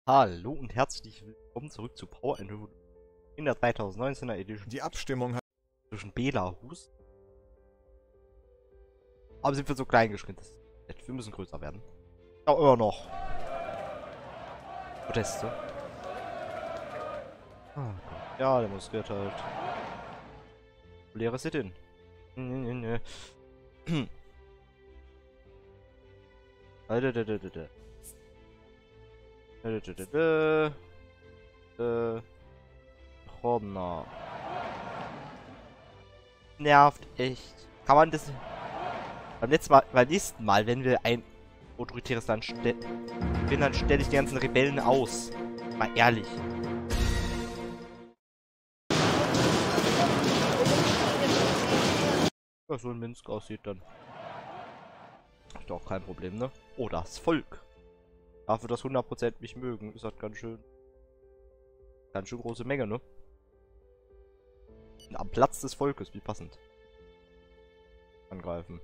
Hallo und herzlich willkommen zurück zu Power and Revolution in der 2019er Edition Die Abstimmung hat zwischen Belarus. Aber sind wir so klein geschnitten? Wir müssen größer werden. Auch immer noch Proteste. Ah, Gott. Ja, demonstriert halt. Leere Sit-in. Nee. Corona. Nervt echt. Kann man das beim nächsten Mal, wenn wir ein autoritäres Land stellen, dann stelle ich die ganzen Rebellen aus. Mal ehrlich. Ja, so in Minsk aussieht, dann ist doch auch kein Problem, ne? Oh, das Volk. Dafür, dass 100% mich mögen, ist das ganz schön große Menge, ne? Und am Platz des Volkes, wie passend. Angreifen.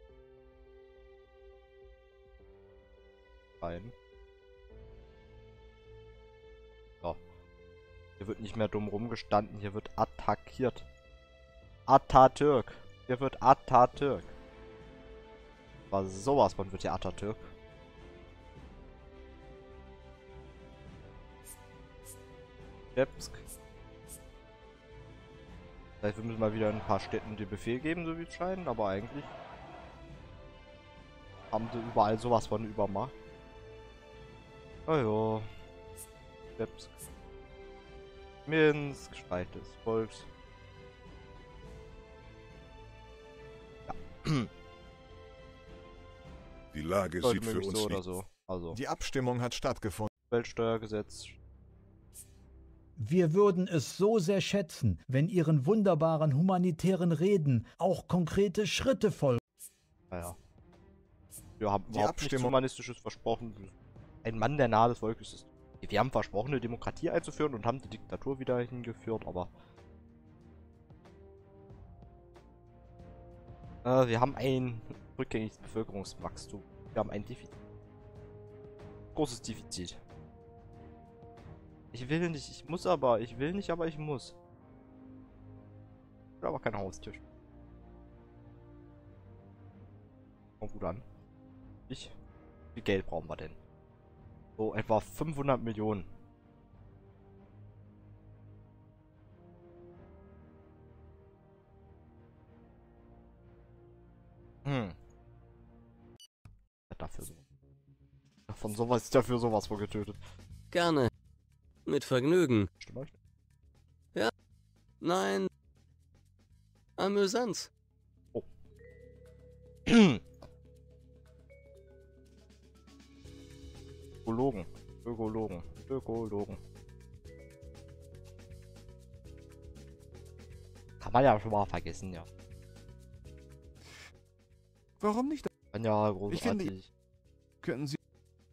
Rein. So. Hier wird nicht mehr dumm rumgestanden, hier wird attackiert. Atatürk. Hier wird Atatürk. War sowas von wird hier Atatürk. Lipsk. Vielleicht müssen wir mal wieder in ein paar Städten den Befehl geben, so wie es scheint, aber eigentlich haben sie überall sowas von Übermacht. Naja. Lipsk. Minsk, Streit des Volks. Ja. Die Lage Sollte sieht für möglich uns so oder nicht. so. Also, Die Abstimmung hat stattgefunden. Weltsteuergesetz. Wir würden es so sehr schätzen, wenn Ihren wunderbaren humanitären Reden auch konkrete Schritte folgen. Naja. Wir haben Die überhaupt nichts Abstimmung- Humanistisches versprochen. Ein Mann, der nahe des Volkes ist. Wir haben versprochen, eine Demokratie einzuführen und haben die Diktatur wieder hingeführt, aber wir haben ein rückgängiges Bevölkerungswachstum. Wir haben ein Defizit. Großes Defizit. Ich will nicht, ich muss aber. Ich will nicht, aber ich muss. Ich will aber kein Haustisch. Kommt gut an. Wie viel Geld brauchen wir denn? So etwa 500 Millionen. Dafür so. Von sowas ist dafür sowas vor getötet. Gerne. Mit Vergnügen. Stimmt euch? Nein. Amüsanz. Ökologen. Kann man ja schon mal vergessen, ja. Warum nicht? Ja, Ich finde, großartig. könnten Sie...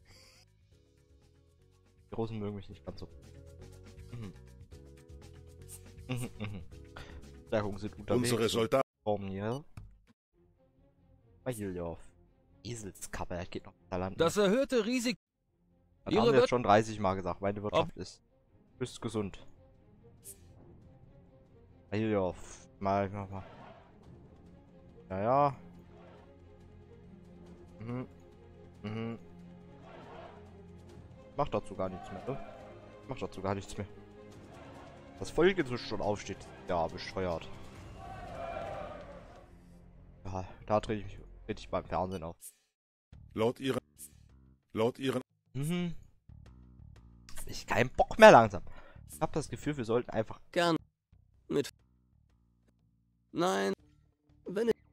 Die Russen mögen mich nicht ganz so. Stärkungen sind unterwegs. Unsere Soldaten. Raum hier. Mahiljov. Eselskappe, das geht noch da landen. Das erhöhte Risiko. Das Ihre haben wir jetzt schon 30 Mal gesagt. Meine Wirtschaft ist höchst gesund. Mahiljov. Mal. Ja. Macht dazu gar nichts mehr, ne? Macht dazu gar nichts mehr. Das Volk inzwischen schon aufsteht. Ja, bescheuert. Ja, da trete ich beim Fernsehen auf. Laut ihren. Ich keinen Bock mehr langsam. Ich habe das Gefühl, wir sollten einfach. Gern. Mit. Nein. Wenn ich.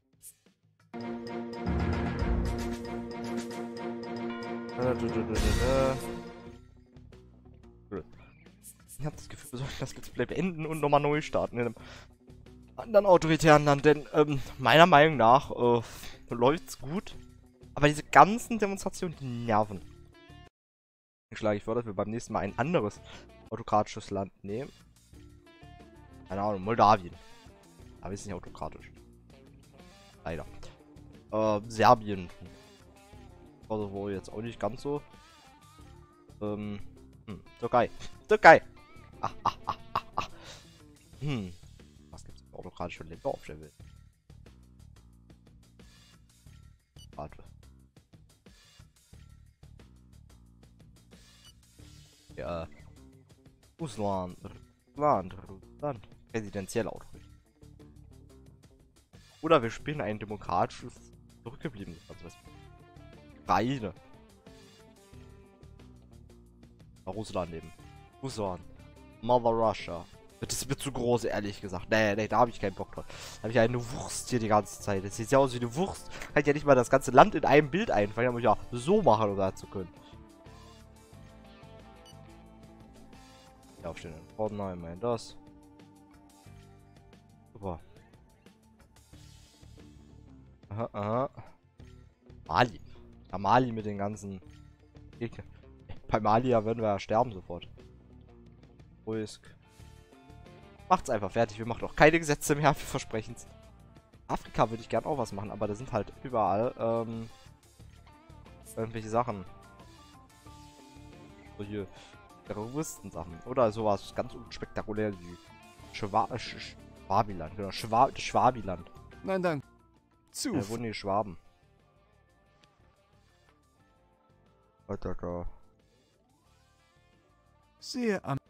Ich habe das Gefühl, wir sollten das Let's Play beenden und nochmal neu starten in einem anderen autoritären Land, denn meiner Meinung nach läuft's gut, aber diese ganzen Demonstrationen, die nerven. Ich schlage vor, dass wir beim nächsten Mal ein anderes autokratisches Land nehmen. Keine Ahnung, Moldawien. Aber ist nicht autokratisch. Leider. Serbien. Also wohl jetzt auch nicht ganz so. Türkei. Türkei! Ah. Was gibt's für autokratische Länder auf der Welt? Warte. Ja. Russland. Präsidentiell Autorität. Oder wir spielen ein demokratisches, zurückgebliebenes, also was? Ukraine. Russland eben. Russland. Mother Russia. Das ist mir zu groß, ehrlich gesagt. Nee, da habe ich keinen Bock drauf. Da habe ich eine Wurst hier die ganze Zeit. Das sieht ja aus wie eine Wurst. Kann ich ja nicht mal das ganze Land in einem Bild einfallen. Da muss ich ja so machen, um das zu können. Ja, aufstehen. Fortnite, mein das. Super. Aha. Mali. Ja, Mali mit den ganzen Gegnern. Bei Mali ja würden wir ja sterben sofort. Ruhig. Macht's einfach fertig. Wir machen doch keine Gesetze mehr. Wir versprechen es. Afrika würde ich gern auch was machen, aber da sind halt überall irgendwelche Sachen. So hier Terroristen-Sachen. Oder sowas ganz unspektakulär wie Schwabiland. Genau, Schwabiland. Nein, danke. Da wohnen die Schwaben. Alter. Sehr am...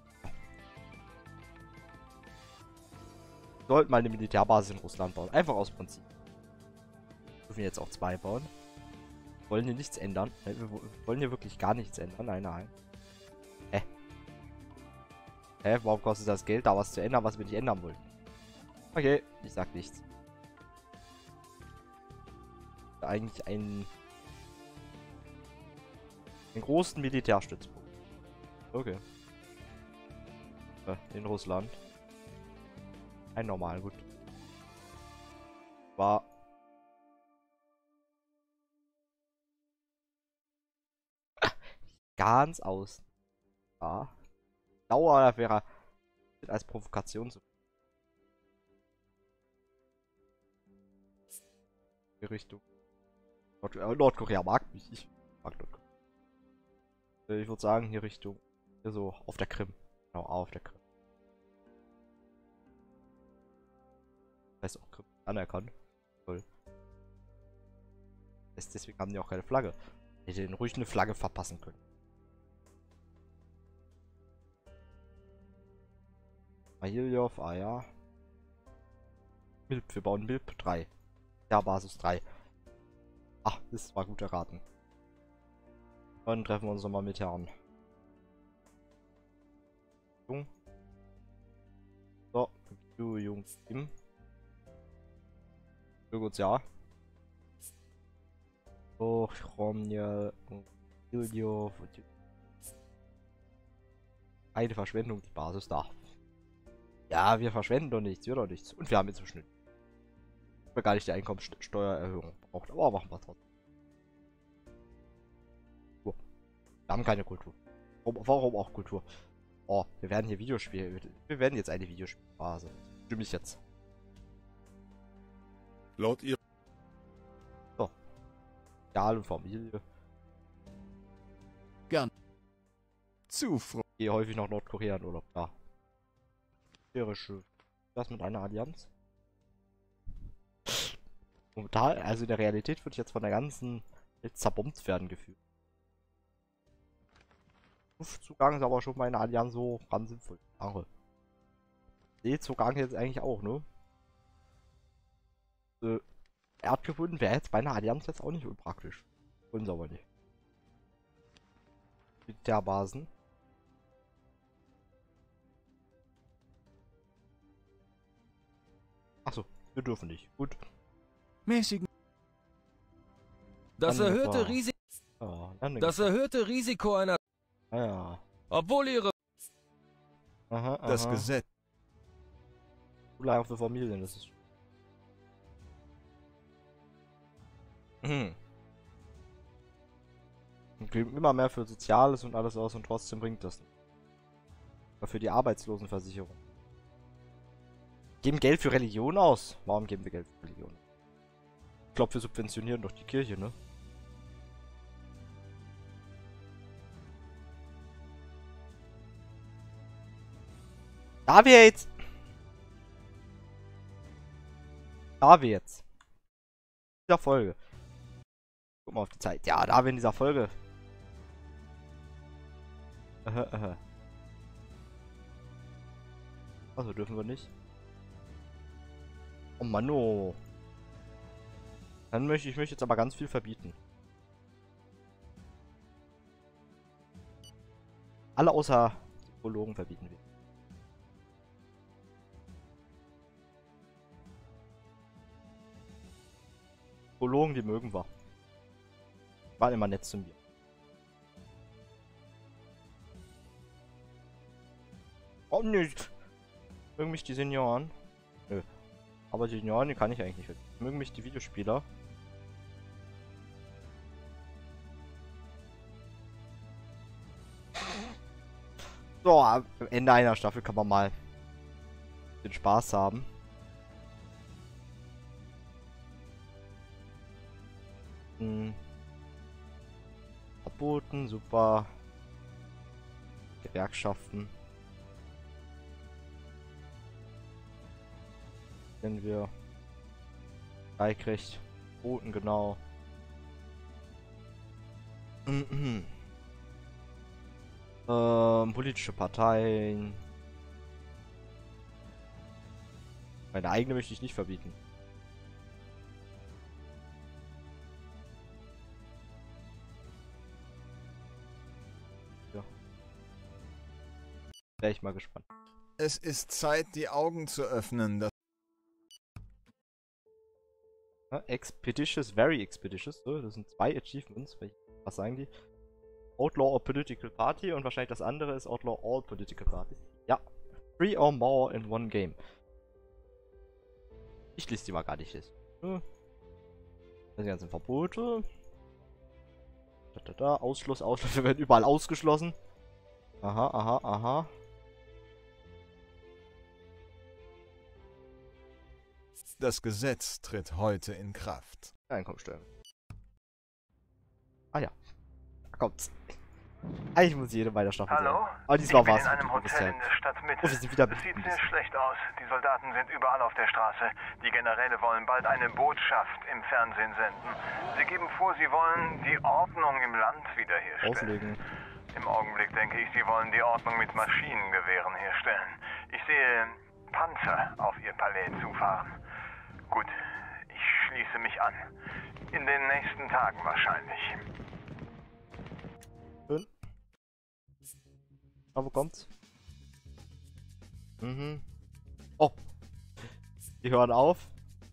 Wir sollten mal eine Militärbasis in Russland bauen. Einfach aus Prinzip. Wir dürfen jetzt auch 2 bauen. Wollen hier nichts ändern. Wir wollen hier wirklich gar nichts ändern. Nein. Warum kostet das Geld, da was zu ändern, was wir nicht ändern wollen? Okay, ich sag nichts. Eigentlich einen großen Militärstützpunkt. Okay. In Russland. Ein normal, gut. War. Ganz aus. Ja. Dauer wäre als Provokation zu. Die Richtung. Nordkorea mag mich. Ich mag Nordkorea. Ich würde sagen, hier Richtung. Hier so auf der Krim. Genau, auf der Krim. Das heißt auch Krim anerkannt. Toll. Deswegen haben die auch keine Flagge. Hätte den ruhig eine Flagge verpassen können. Mahiljov, ja. Milb, wir bauen Milb 3. Ja, Basis 3. Ach, das war gut erraten. Dann treffen wir uns nochmal mit Herrn. So, du Jungs, Team. Gut, ja. So, Chromnia und Mahiljov. Eine Verschwendung, die Basis da. Ja, wir verschwenden doch nichts, wir doch nichts. Und wir haben jetzt so schnell. Wir gar nicht die Einkommenssteuererhöhung braucht, aber machen wir trotzdem. So. Wir haben keine Kultur. Warum auch Kultur? Oh, wir werden hier Videospiele. Wir werden jetzt eine Videospielphase. Stimme ich jetzt. Laut ihr... So. Egal und Familie. Gern. Zufreude. Gehe häufig nach Nordkorea in Urlaub. Ja. Wäre schön. Das mit einer Allianz? Momentan, also in der Realität wird jetzt von der ganzen Welt zerbombt werden gefühlt. Luftzugang ist aber schon bei einer Allianz so ganz sinnvoll. Seezugang jetzt eigentlich auch, ne? Erdgebunden wäre jetzt bei einer Allianz jetzt auch nicht unpraktisch. Wollen sie aber nicht. Militärbasen. Achso, wir dürfen nicht. Gut. Mäßigen... Das Dann erhöhte war- Risiko. Dann Das erhöhte Risiko einer. ja. Obwohl ihre. Aha, Das Gesetz... Schule auch für Familien, das ist. Und geben immer mehr für Soziales und alles aus und trotzdem bringt das nicht. Aber für die Arbeitslosenversicherung. Geben Geld für Religion aus? Warum geben wir Geld für Religion? Ich glaube, wir subventionieren doch die Kirche, ne? Da wir jetzt. Da wir jetzt. In dieser Folge. Guck mal auf die Zeit. Ja, da wir in dieser Folge. Also dürfen wir nicht. Oh Mann, oh. Dann möchte ich jetzt aber ganz viel verbieten. Alle außer Psychologen verbieten wir. Psychologen, die mögen wir. Waren immer nett zu mir. Oh nicht. Mögen mich die Senioren? Nö. Aber die Senioren, die kann ich eigentlich nicht. Mögen mich die Videospieler? So, am Ende einer Staffel kann man mal den Spaß haben. Verboten, super. Gewerkschaften. Wenn wir Streikrecht, Verboten, genau. Politische Parteien. Meine eigene möchte ich nicht verbieten. Ja. Wäre ich mal gespannt. Es ist Zeit, die Augen zu öffnen. Ja, expeditious, very expeditious. So, das sind 2 Achievements. Was sagen die? Outlaw a Political Party und wahrscheinlich das andere ist Outlaw all Political Parties. Ja. 3 or more in one game. Ich lese die mal gar nicht. Das sind ganzen Verbote. Ausschluss. Wir werden überall ausgeschlossen. Aha. Das Gesetz tritt heute in Kraft. Einkommensteuer. Ah ja. Da kommt's. Eigentlich muss jede weiter Staffel sein. Hallo? Aber diesmal war Ich es. bin in einem Hotel in der Stadtmitte. Oh, wir sind wieder Es sieht sehr schlecht aus. Die Soldaten sind überall auf der Straße. Die Generäle wollen bald eine Botschaft im Fernsehen senden. Sie geben vor, sie wollen die Ordnung im Land wiederherstellen. Auslegen. Im Augenblick denke ich, sie wollen die Ordnung mit Maschinengewehren herstellen. Ich sehe Panzer auf ihr Palais zufahren. Gut, ich schließe mich an. In den nächsten Tagen wahrscheinlich. Schön. Aber wo kommt's? Oh. Die hören auf.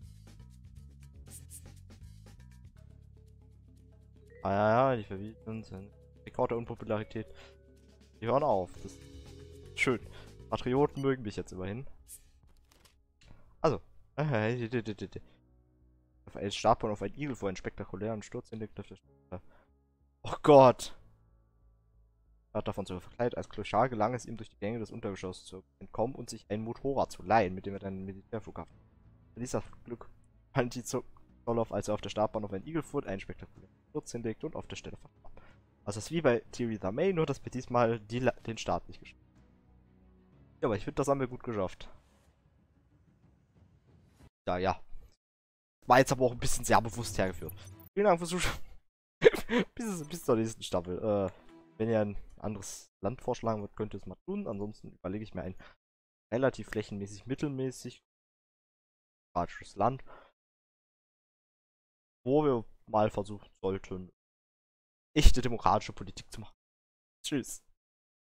Ja, die verbieten sind. Rekord der Unpopularität. Die hören auf. Das ist schön. Patrioten mögen mich jetzt immerhin. Also. Auf ein Startbahn auf ein Igel vor einen spektakulären Sturz hinlegt. Oh Gott. Hat davon sogar verkleidet. Als Clochard gelang es ihm, durch die Gänge des Untergeschosses zu entkommen und sich ein Motorrad zu leihen, mit dem er dann einen Militärflughafen verließ. Das Glück fand die Zoloff, als er auf der Startbahn auf einen Igel fuhr, einen spektakulären Sturz hinlegte und auf der Stelle verstarb. Also das ist wie bei Theresa May, nur dass wir diesmal den Start nicht geschafft haben. Ja, aber ich finde, das haben wir gut geschafft. Ja. War jetzt aber auch ein bisschen sehr bewusst hergeführt. Vielen Dank fürs Zuschauen. bis zur nächsten Staffel. Wenn ihr ein anderes Land vorschlagen wollt, könnt ihr es mal tun. Ansonsten überlege ich mir ein relativ flächenmäßig, mittelmäßig demokratisches Land, wo wir mal versuchen sollten, echte demokratische Politik zu machen. Tschüss.